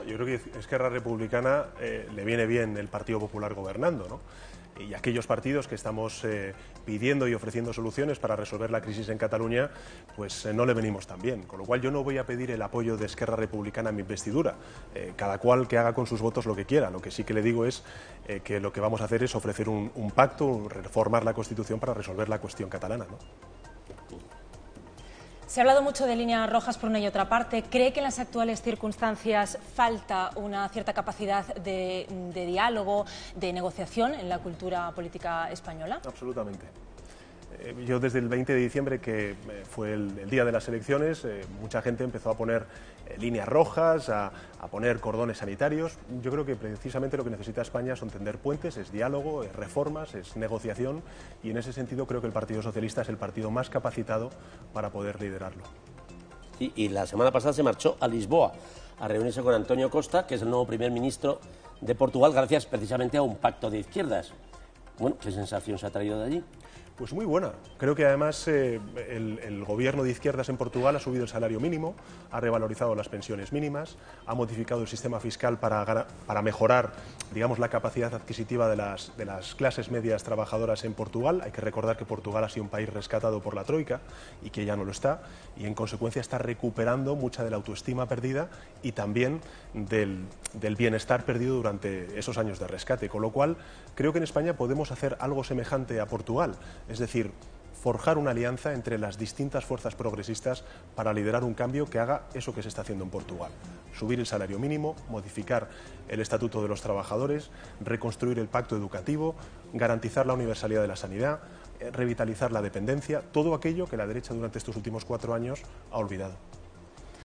Yo creo que a Esquerra Republicana le viene bien el Partido Popular gobernando, ¿no? Y aquellos partidos que estamos pidiendo y ofreciendo soluciones para resolver la crisis en Cataluña, pues no le venimos tan bien. Con lo cual yo no voy a pedir el apoyo de Esquerra Republicana en mi investidura. Cada cual que haga con sus votos lo que quiera. Lo que sí que le digo es que lo que vamos a hacer es ofrecer un pacto, reformar la Constitución para resolver la cuestión catalana, ¿no? Se ha hablado mucho de líneas rojas por una y otra parte. ¿Cree que en las actuales circunstancias falta una cierta capacidad de diálogo, de negociación en la cultura política española? Absolutamente. Yo desde el 20 de diciembre, que fue el día de las elecciones, mucha gente empezó a poner líneas rojas, a poner cordones sanitarios. Yo creo que precisamente lo que necesita España son tender puentes, es diálogo, es reformas, es negociación, y en ese sentido creo que el Partido Socialista es el partido más capacitado para poder liderarlo. Y la semana pasada se marchó a Lisboa a reunirse con Antonio Costa, que es el nuevo primer ministro de Portugal, gracias precisamente a un pacto de izquierdas. Bueno, ¿qué sensación se ha traído de allí? Pues muy buena. Creo que además el gobierno de izquierdas en Portugal ha subido el salario mínimo, ha revalorizado las pensiones mínimas, ha modificado el sistema fiscal para mejorar, digamos, la capacidad adquisitiva de las clases medias trabajadoras en Portugal. Hay que recordar que Portugal ha sido un país rescatado por la Troika y que ya no lo está, y en consecuencia está recuperando mucha de la autoestima perdida y también del bienestar perdido durante esos años de rescate. Con lo cual, creo que en España podemos hacer algo semejante a Portugal. Es decir, forjar una alianza entre las distintas fuerzas progresistas para liderar un cambio que haga eso que se está haciendo en Portugal. Subir el salario mínimo, modificar el Estatuto de los Trabajadores, reconstruir el pacto educativo, garantizar la universalidad de la sanidad, revitalizar la dependencia, todo aquello que la derecha durante estos últimos 4 años ha olvidado.